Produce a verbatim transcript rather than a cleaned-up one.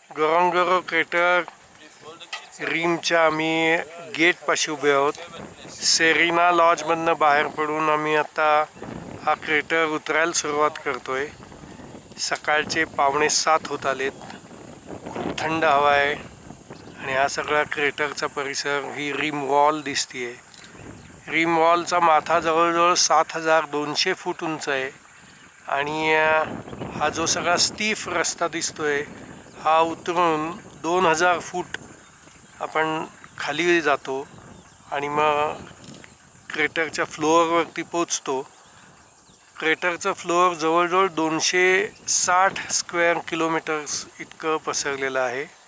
Ngorongoro crater रिमच्या आम्ही गेटपाशी उभे आहोत. सेरिना लॉजमधनं बाहेर पडून आम्ही आता हा क्रेटर उतरायला सुरुवात करतोय. सकाळचे पावणे सात होत आलेत. खूप थंड हवा आहे आणि हा सगळा क्रेटरचा परिसर, ही रिम वॉल दिसतीये. रिम वॉलचा माथा जवळजवळ सात हजार दोनशे फूट उंच आहे आणि हा जो सगळा स्टीफ रस्ता दिसतोय हा उतरून दोन हजार फूट आपण खाली जातो आणि मग क्रेटरच्या फ्लोअरवरती पोचतो. क्रेटरचं फ्लोअर जवळजवळ दोनशे साठ स्क्वेअर किलोमीटर्स इतकं पसरलेलं आहे.